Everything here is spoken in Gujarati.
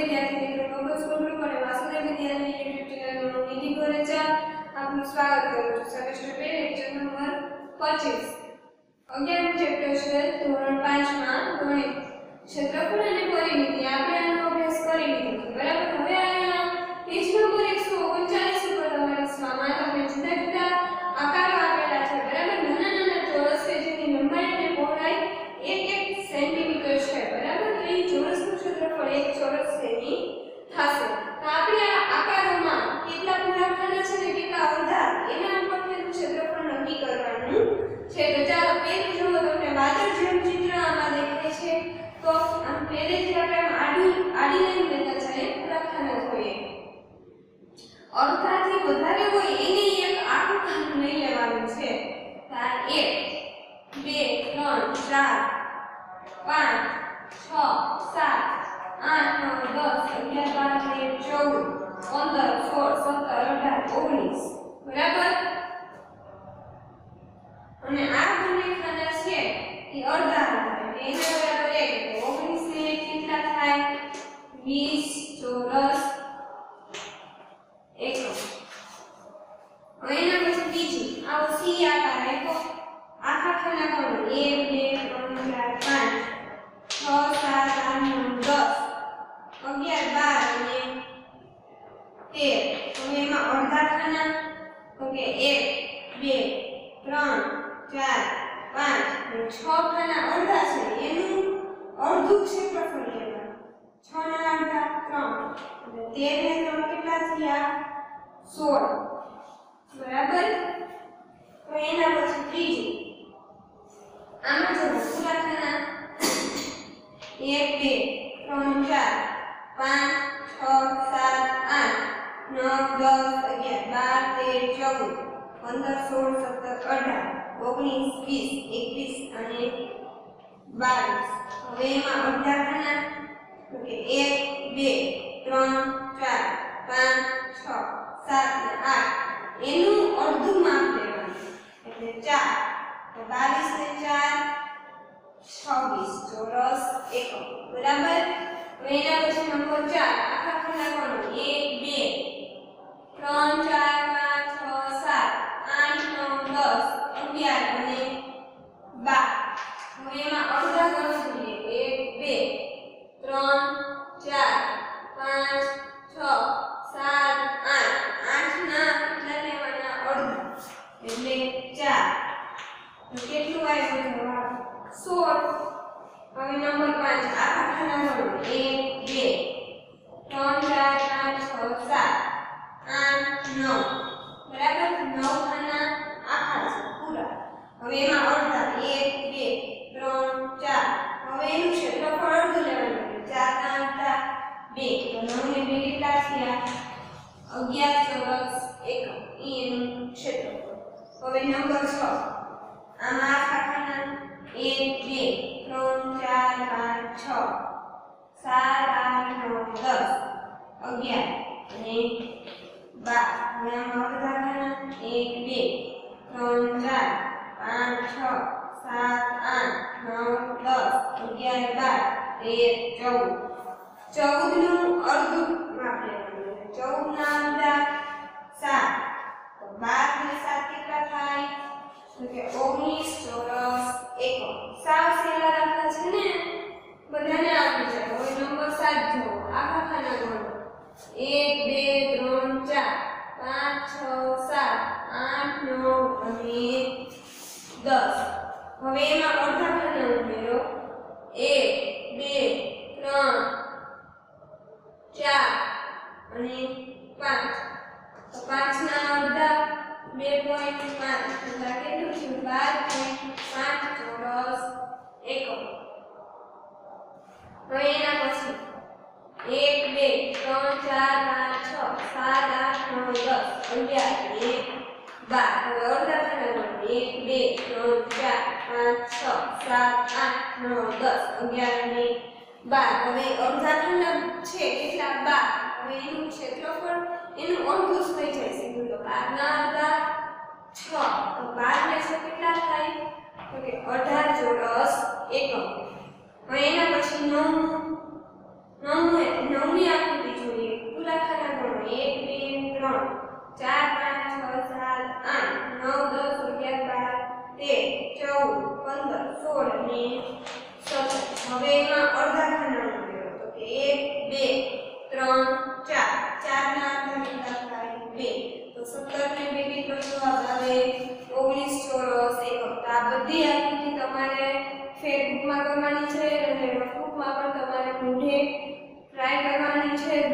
विद्यार्थी मित्रों को स्कूल ग्रुप और वासुदेव विद्यालय यूट्यूब चैनल में निधि गोरेचा आपનું સ્વાગત કરું છું। સેમેસ્ટર 2 લેક્ચર નંબર 25 11 ચેપ્ટર છે ધોરણ 5 માં ગણિત ક્ષેત્રફળ અને પરિમિતિ આપણે આનો અભ્યાસ કરી લીધો છે બરાબર। હવે અહીંયા પેજ નંબર 139 ઉપર તમારા સ્વામાં તમને જુદા જુદા આકારો આપેલા છે બરાબર। નાના નાના ચોરસ છે જેની લંબાઈ અને પહોળાઈ 1 સેન્ટીમીટર છે બરાબર। તો એ ચોરસનું ક્ષેત્રફળ એક ચોરસ સેમી થશે। તો આપણે આ આકારોમાં કેટલા પૂરાખાના છે ને કેટલા અડધા એના ઉપરથી એનું ક્ષેત્રફળ નક્કી કરવાનું છે। તો ચાલો પહેલું જો તમને વાદળ જેવું ચિત્ર આમાં દેખાય છે તો આમ પહેલેથી આપણે આડી લાઈન લેતા જઈએ પૂરાખાના જોઈએ। અડધાથી વધારે હોય એની એક આખું ખાનું લઈ લેવાનું છે। તો આ 1 2 3 4 5 6 7 8 9 10 11 12 13 14 15 16 17 18 19 બરાબર। અને આ બંને ખાના છે એ અડધા થાય એના બરાબર 1 એટલે 19 ને કેટલા થાય 20 ચોરસ એકમ। હવે એના પછી બીજું આવો સી આકાર રાખો આખા ખાના કોણ 1 2 3 4 5 6 7 8 9 10 11 12 અને 13 હવે એમાં અડધા ખાના તો કે 1 2 3 4 5 અને 6 ખાના અડધા છે એનું અડધું ક્ષેત્રફળ લેવાનું 6 ના અડધા 3 એટલે 13 ને 3 કેટલા થયા 16 બરાબર। તો એના પછી ત્રીજું આમાં જો પૂરા ખાના 1 2 3 4 5 6 7 8 9 10 11 12 13 14 15 16 17 18 19 20 21 અને 22 હવે એમાં અડધા ખાના તો કે 1 2 3 4 5 6 7 અને 8 એનું અડધું માપ લેવાનું એટલે 4 તો 22 ને 4 26 ચોરસ એકમ બરાબર। હવે એના પછી નંબર 4 આખા ખાના કોણ 1 2 3 4 5 6 7 8 9 10 11 અને 12 હવે એમાં અડધા ગણતરી 1 2 3 4 5 6 7 8 ના કેટલા લેવાના અડધા એટલે 4 તો કેટલું આવ્યું જવાબ 16। હવે નંબર 5 આખા ખાના કોણ 1 2 3 4 5 6 7 8 9 બરાબર 9 ખાના આખા છે પૂરા। હવે એમાં અડધા 1 2 3 4 હવે એનું ક્ષેત્રફળ અડધું લેવાનું 4 ના અડધા 2 તો 9 ને 2 કેટલા થયા 11 ચોરસ એકમ એનું ક્ષેત્રફળ। હવે નંબર 6 આમાં આખા ખાના 1 2 3 4 5 6 7 8 9 10 11 અને 12 હવે આમાં અડધા ખાના 1 2 3 4 5 6 7 8 9 10 11 12 13 14 નું અડધું માપ લેવાનું 14 ના અડધા 7 તો 12 ને 7 કેટલા થાય તો કે 19 ચોરસ એકમ। સાવ સહેલા દાખલા છે ને બધાને આવડી જાય। હવે નંબર 7 જો આખા ખાના ગણો 1 2 3 4 5 6 7 8 9 અને 10 હવે એમાં અડધા ખાના ઉમેરો 1 2 3 4 અને 5 તો 5 ના અડધા 2.5 એટલે કેટલું થયું 12.5 ચોરસ એકમ। હવે એના પછી 1 2 3 4 5 6 7 8 9 10 11 અને 12 હવે અડધા ખાના 1 2 3 4 5 6 7 8 9 10 11 અને 12 હવે અડધા ખાના છે કેટલા 12 હવે એનું ક્ષેત્રફળ એનું અડધું જ થઈ જાય સીધું તો 12 ના અડધા 6 તો 12 ને 6 કેટલા થાય તો કે 18 ચોરસ એકમ। હવે એના પછી 9 9 9 નવમી આકૃતિ જોઈએ. પૂરા ખાના ગણો 1 2 3 4 5 6 7 8 9 10 11 12 13 14 15 16 અને 17. હવે એમાં અડધા ખાના ઉમેરો તો કે 1 2 3 4 4 ના અડધા કેટલા થાય 2 તો 17 ને 2 કેટલો જવાબ આવે 19 ચોરસ એકમ. તો આ બધી આકૃતિ તમારે ફેસબુકમાં કરવાની છે અને નોટબુકમાં પણ તમારે મોઢે ટ્રાય કરવાની છે.